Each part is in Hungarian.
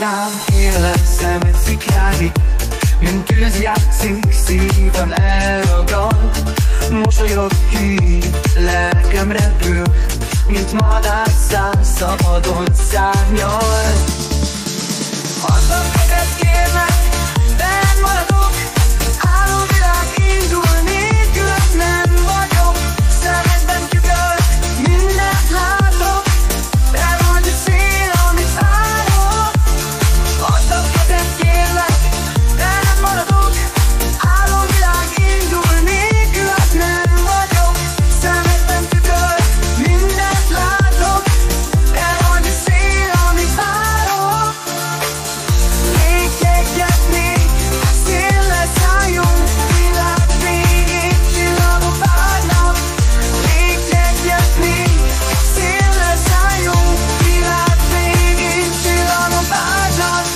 rám, kérlek, szemed szikrázik, mint tűz játszik, szívem elragad. Mosolyod hív, lelkem repül, mint madárszál, szabadon szárnyal. Add a kezed, kérlek, benn maradok, álomvilág indul, nélküled nem vagyok. Szemedben tükör, mindent látok, te vagy a szél, amit várok. Add a kezed, kérlek, benn maradok, álomvilág indul, nélküled nem vagyok. Szemedben tükör, mindent látok, te vagy a szél, amit várok. Még egyet még, széllel szálljunk, világ végén csillagok várnak. Még egyet még, széllel szálljunk, világ végén csillagok várnak.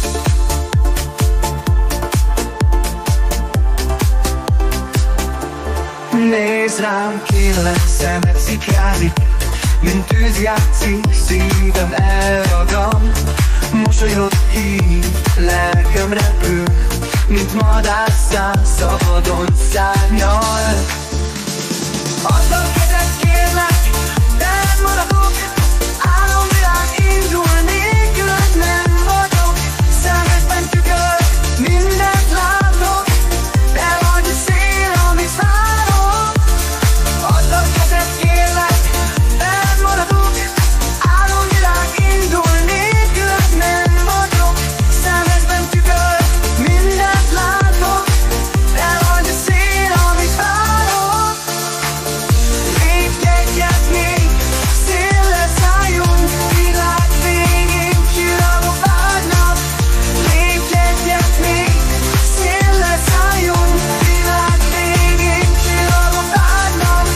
Nézd rám, kérlek, szemed szikrázik, mint tűz játszik, szívem elragad. Mosolyod hív, lelkem repül, mint madárszál, szabadon szárnyal. Add a kezed, kérlek, benn maradok, álomvilág indul, nélküled nem vagyok. Szemedben tükör, mindent látok, te vagy a szél, amit várok. Add a kezed, kérlek, benn maradok, álomvilág indul, nélküled nem vagyok. Szemedben tükör, mindent látok, te vagy a szél, amit várok. Lépj egyet még, széllel szálljunk, világ végén csillagok várnak. Lépj egyet még, széllel szálljunk, világ végén csillagok várnak.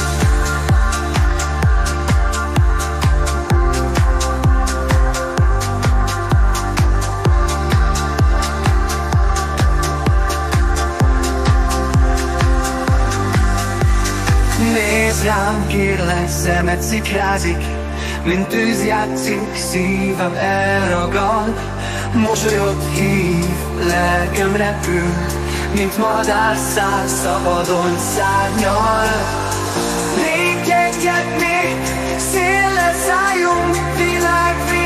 Nézd rám, kérlek, szemed szikrázik, mint tűz játszik, szívem elragad. Mosolyod hív, lelkem repül, mint madárszál, szabadon szárnyal. Lépj egyet még, széllel szálljunk, világ végén